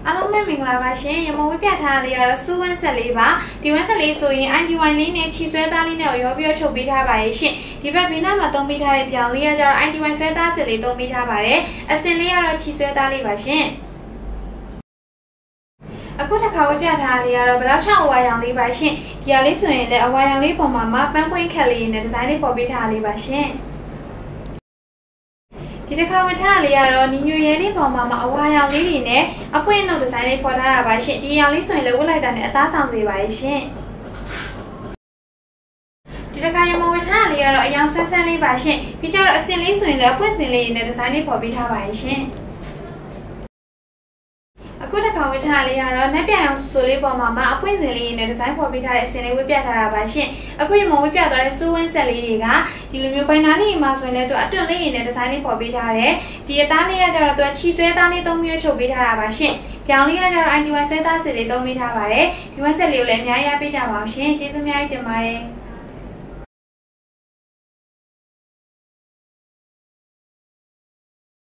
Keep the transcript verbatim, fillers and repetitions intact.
အားလုံးပဲမင်္ဂလာပါရှင်ရမဝေးပြထားလေးကတော့စူးဝန်းဆက်လေးပါဒီဝန်းဆက်လေးဆိုရင် I D Y လေးနဲ့ချီဆွဲသားလေးနဲ့ရောပြီးတော့ချုပ်ပေးထားပါရဲ့ရှင်ဒီဘက်ဘေးနားမှာသုံးပေးထားတဲ့ပြောင်လေးကကျတော့ I D Y ဆွဲသားစစ်လေးသုံးပေးထားပါတယ်အစင်လေးကတော့ချီဆွဲသားလေးပါရှင်အခုတစ်ခါဝေးပြထားလေးကတော့ဘလောက်ချောင်းအဝါရောင်လေးပါရှင်ဒီဟာလေးဆိုရင်လည်းအဝါရောင်လေးပုံမှာမပန်းပွင့်ခက်လေးနဲ့ဒီဇိုင်းလေးပေါ်ပေးထားလေးပါရှင်ဒီတစ်ခါဝတ်ထားလေးကတော့ညီညွတ်ရဲလေးပေါ်မှာမအဝါရောင်လေးတွေနဲ့အပွင့်နှုတ်ဒီဇိုင်းလေးပေါ်ထားတာပါရှင်ဒီရောင်လေးဆိုရင်လည်းဝတ်လိုက်တာနဲ့အသားဆောင်စေပါရဲ့ရှင်ဒီတစ်ခါရမဝတ်ထားလေးကတော့အယောင်ဆန်းဆန်းလေးပါရှင်ပြီးကြတော့အစင်လေးဆိုရင်လည်းအပွင့်စင်လေးနဲ့ဒီဇိုင်းလေးပေါ်ပေးထားပါရဲ့ရှင်အခုတစ်ခါဝတ်ထားလေးကတော့နက်ပြရောင်ဆူဆူလေးပေါ်မှာမအပွင့်စင်လေးနဲ့ဒီဇိုင်းပေါ်ပေးထားတဲ့အစင်လေးဝတ်ပြထားတာပါရှင်အခုရမဝတ်ပြသွားတဲ့စူးဝန်းဆက်လေးတွေကဒီလိုမျိုးပိုင်နာလေးမှာဆိုရင်လည်းသူအတွန့်လေးနဲ့ဒီဇိုင်းလေးပေါ်ပေးထားတယ်ဒီအသားလေးကကျတော့သူချီဆွဲသားလေးသုံးပြီးချုပ်ပေးထားတာပါရှင်ပြောင်လေးကကျတော့ I D Y ဆွဲသားစစ်လေးသုံးပေးထားပါတယ်ဒီဝန်းဆက်လေးကိုလည်းအများကြီးရပေးကြပါအောင်ရှင်ကျေးဇူးအများကြီးတင်ပါတယ်